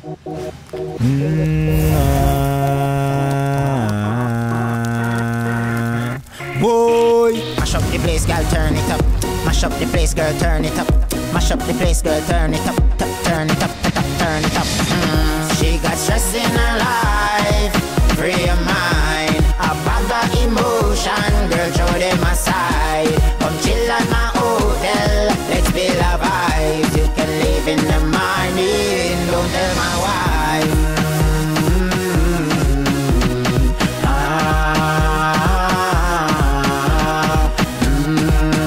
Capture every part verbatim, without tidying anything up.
Mm, ah. Boy, mash up the place, girl, turn it up. Mash up the place, girl, turn it up. Mash up the place, girl, turn it up. Turn it up, turn it up. Mm. She got stress in her life, free your mind. A bag of emotion, girl, throw them aside. Come chill at my hotel, let's build a vibe. You can live in the morning, don't tell my wife. Mm-hmm. Ah, mm-hmm.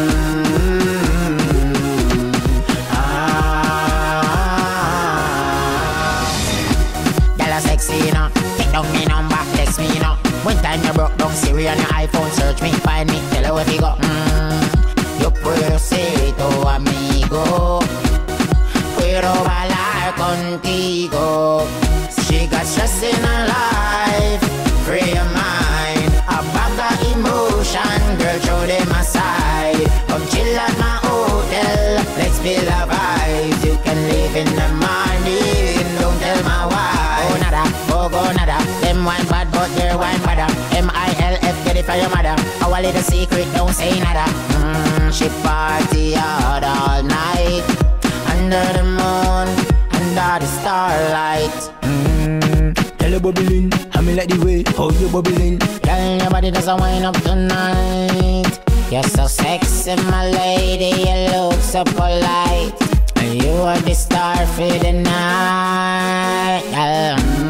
Ah. Girl, a sexy, you know. Take down me number, text me, you know. One time you broke down Siri on your iPhone, search me, find me, tell her where you go. Mm. Yo puedo ser tu amigo, puedo bailar contigo. She got stress in her life, free your mind. A bag of emotion, girl, throw them aside. Come chill at my hotel, let's build a vibe. You can live in the morning, don't tell my wife. Oh nada, oh go nada. Them wine bad but they're wine badder. M I L F, get it for your mother. Our little secret, don't say nada. Mm, she party hard all night, under the moon, under the starlight. Mm, tell you bubbling, I mean like the way how you bubbling. Girl, your body does a wine up tonight. You're so sexy, my lady, you look so polite. And you are the star for the night. Girl, mm.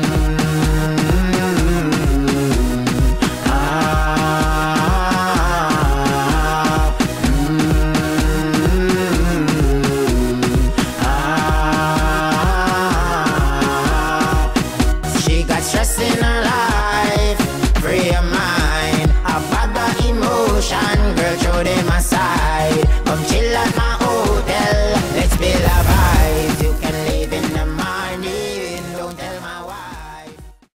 Stress in her life, free your mind. A bag of emotion, girl, throw them aside. Come chill